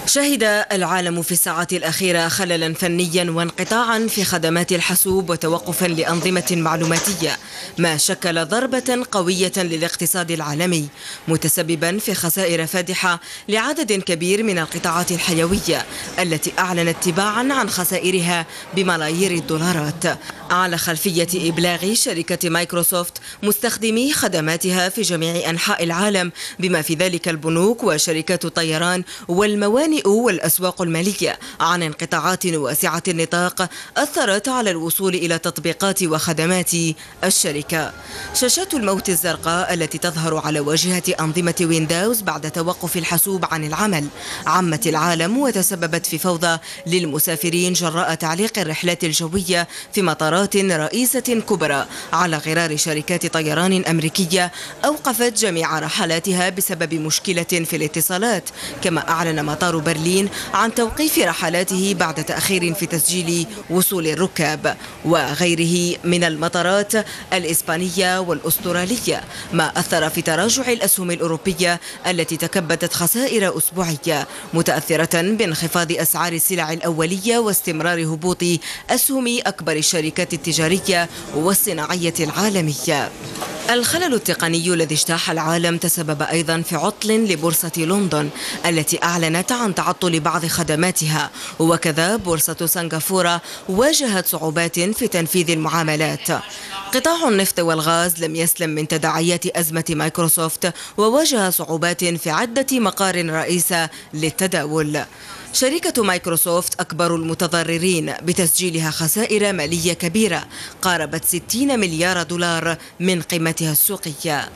شهد العالم في الساعات الأخيرة خللا فنيا وانقطاعا في خدمات الحاسوب وتوقفا لأنظمة معلوماتية، ما شكل ضربة قوية للاقتصاد العالمي، متسببا في خسائر فادحة لعدد كبير من القطاعات الحيوية التي أعلنت تباعا عن خسائرها بملايير الدولارات، على خلفية إبلاغ شركة مايكروسوفت مستخدمي خدماتها في جميع أنحاء العالم بما في ذلك البنوك وشركات الطيران والموانئ والأسواق المالية عن انقطاعات واسعة النطاق أثرت على الوصول إلى تطبيقات وخدمات الشركة. شاشات الموت الزرقاء التي تظهر على واجهة أنظمة ويندوز بعد توقف الحاسوب عن العمل عمت العالم وتسببت في فوضى للمسافرين جراء تعليق الرحلات الجوية في مطارات رئيسة كبرى على غرار شركات طيران أمريكية أوقفت جميع رحلاتها بسبب مشكلة في الاتصالات، كما أعلن مطار برلين عن توقيف رحلاته بعد تأخير في تسجيل وصول الركاب، وغيره من المطارات الإسبانية والأسترالية، ما أثر في تراجع الأسهم الأوروبية التي تكبدت خسائر أسبوعية متأثرة بانخفاض أسعار السلع الأولية واستمرار هبوط أسهم أكبر الشركات التجارية والصناعية العالمية. الخلل التقني الذي اجتاح العالم تسبب أيضا في عطل لبورصة لندن التي أعلنت عن تعطل بعض خدماتها، وكذا بورصة سنغافورة واجهت صعوبات في تنفيذ المعاملات. قطاع النفط والغاز لم يسلم من تداعيات أزمة مايكروسوفت وواجه صعوبات في عدة مقار رئيسة للتداول. شركة مايكروسوفت أكبر المتضررين بتسجيلها خسائر مالية كبيرة قاربت 60 مليار دولار من قيمتها السوقية.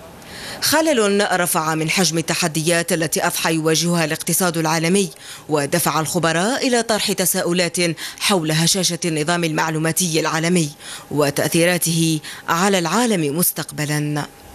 خلل رفع من حجم التحديات التي أضحى يواجهها الاقتصاد العالمي، ودفع الخبراء إلى طرح تساؤلات حول هشاشة النظام المعلوماتي العالمي وتأثيراته على العالم مستقبلا.